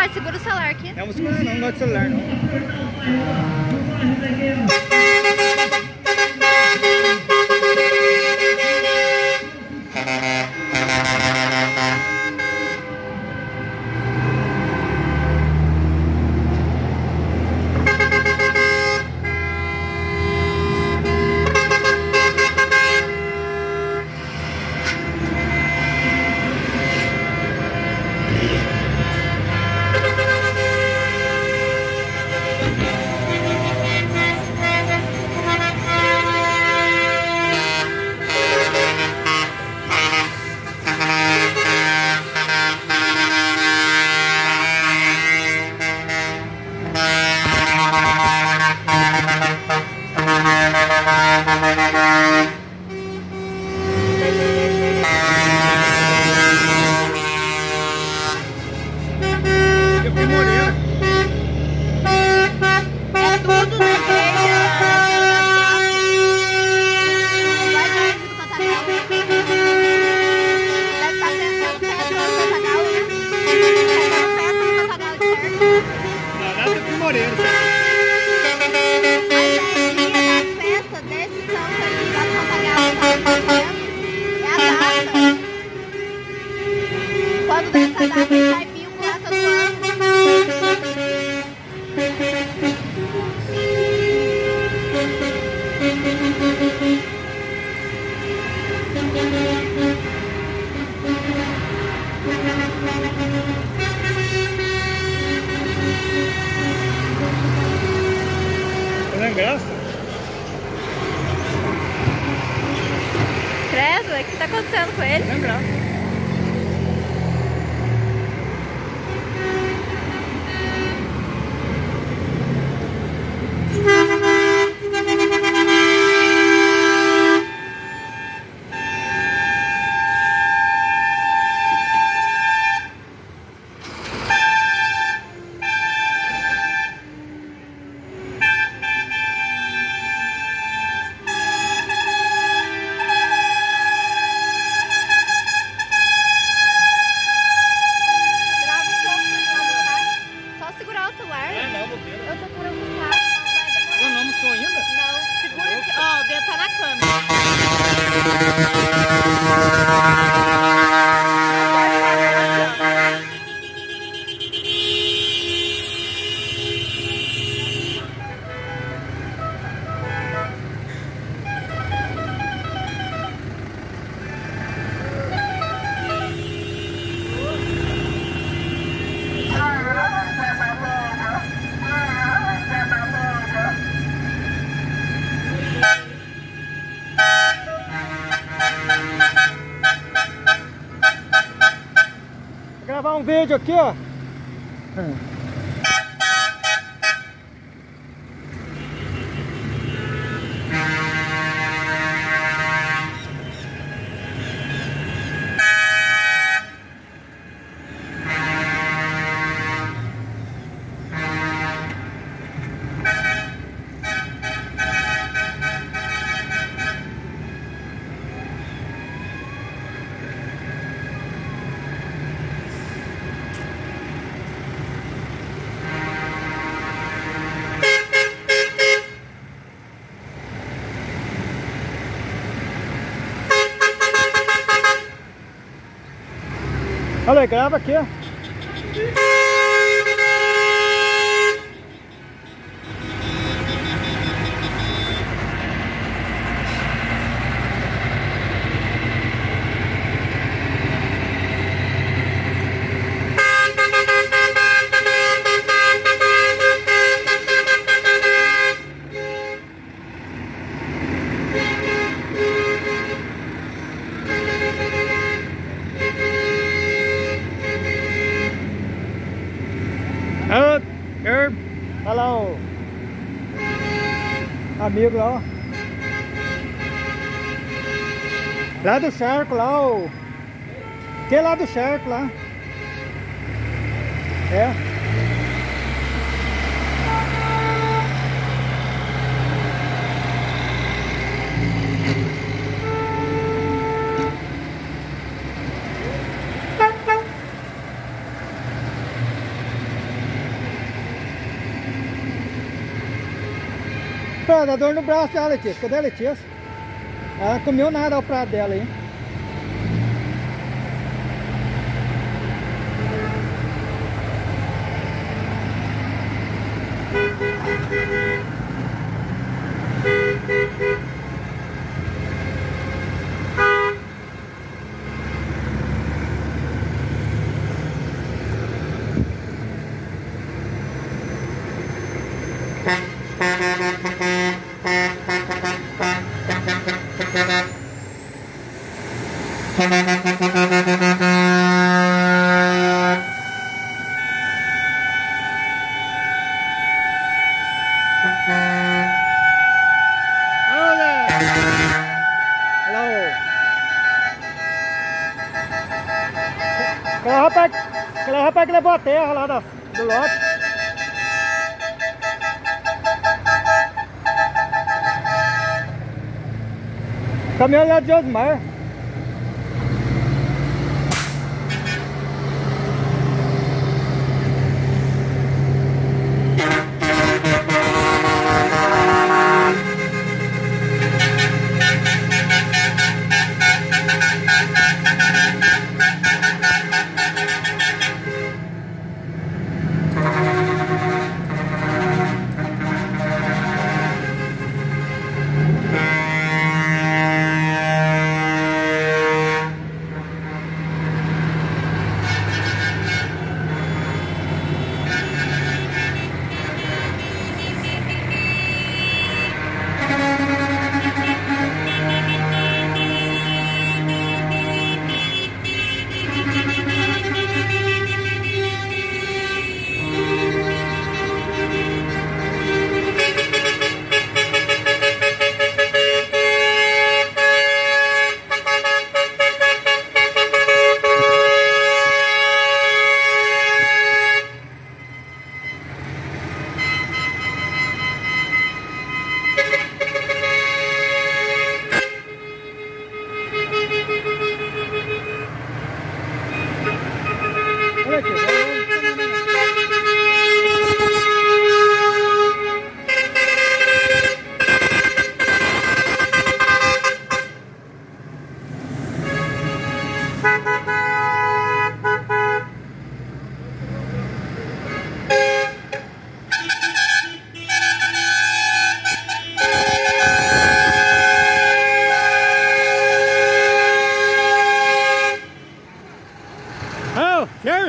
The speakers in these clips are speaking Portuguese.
Pai, segura o celular aqui. Não, vou segurar não gosto de celular não. Quando dessa data ele vai vir lá todo ano. Tá dando graça? Credo, o que tá acontecendo com ele? Tá dando graça. Eu tô por almoçar. Eu não almoçou ainda? Não, segura aqui. Ó, o dedo tá na câmera. Vou gravar um vídeo aqui, ó. Olha aí, grava aqui, ó. Olha lá o amigo lá, ó. Lá do charco lá, o... Que lá do charco lá. É. Pô, dá dor no braço dela, Letícia. Cadê a Letícia? Ela não comeu nada ao prato dela aí. Aquele rapaz que levou a terra lá do lote. Caminhão lá de Osmar. Oh, Sharon!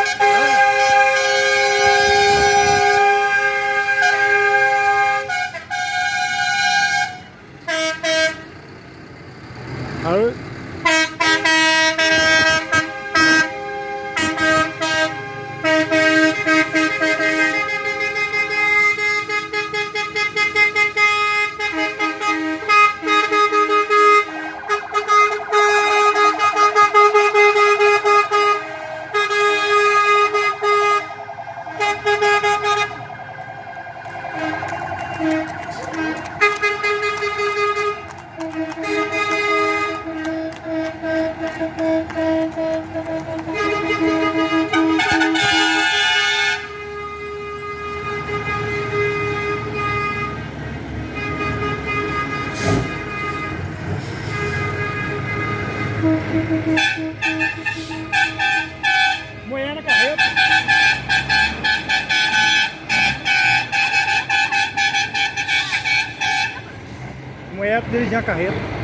Mulher na carreta. Mulher dirigindo a carreta.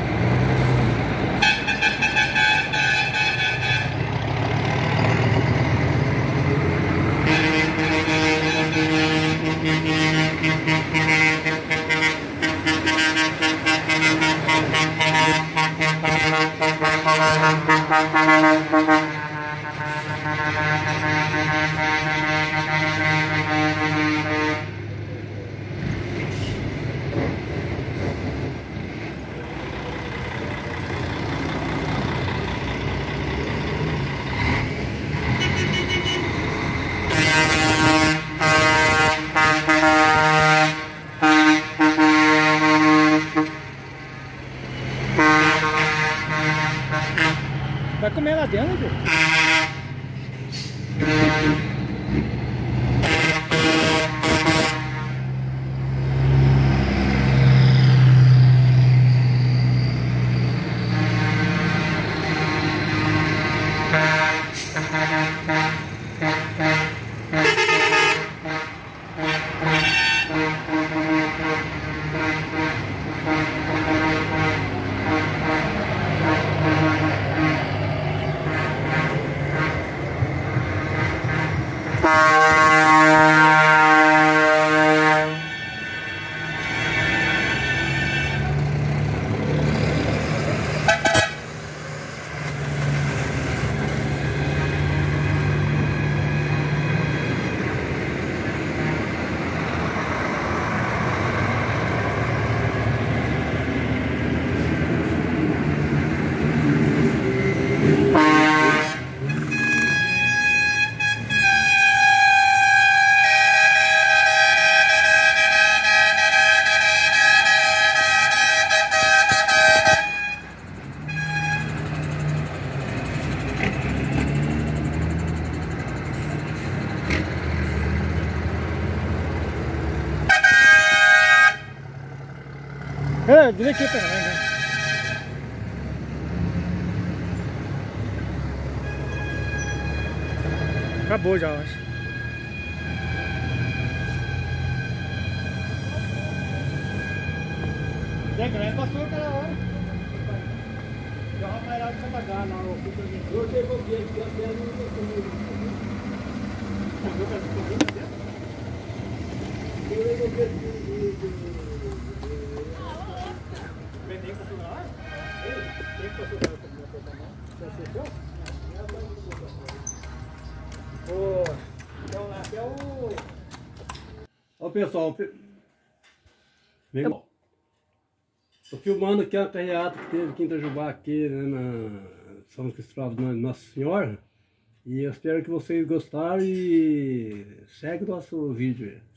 Vem aqui também, né? Acabou já, eu acho. Passou aquela hora. Já vai parar de pagar lá o supervisor. Eu devolvi aqui até Ó pessoal, tô filmando aqui a carreata que teve aqui em Itajubá, aqui, né, na São Cristóvão de Nossa Senhora. E eu espero que vocês gostaram e segue o nosso vídeo aí.